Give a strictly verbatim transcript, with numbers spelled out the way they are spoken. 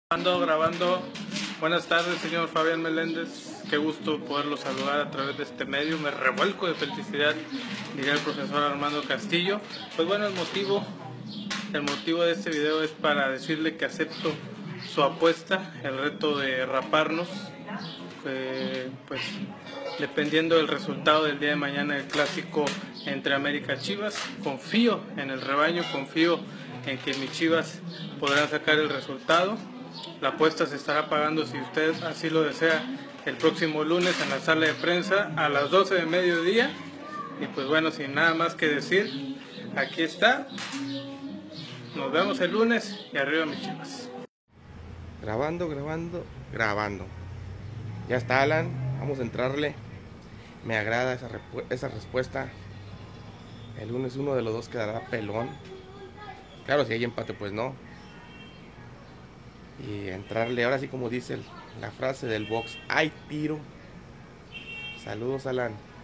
Grabando, grabando. Buenas tardes, señor Fabián Meléndez. Qué gusto poderlo saludar a través de este medio. Me revuelco de felicidad, diría el profesor Armando Castillo. Pues bueno, el motivo, el motivo de este video es para decirle que acepto su apuesta, el reto de raparnos. Eh, pues dependiendo del resultado del día de mañana del clásico entre América y Chivas, confío en el rebaño, confío en que mis Chivas podrán sacar el resultado. La apuesta se estará pagando, si usted así lo desea, el próximo lunes en la sala de prensa a las doce de mediodía. Y pues bueno, sin nada más que decir, aquí está. Nos vemos el lunes y arriba mis Chivas. Grabando, grabando, grabando. Ya está, Alan, vamos a entrarle. Me agrada esa, esa respuesta. El lunes uno de los dos quedará pelón. Claro, si hay empate pues no. Y entrarle, ahora sí como dice el, la frase del box, hay tiro. Saludos, Alan.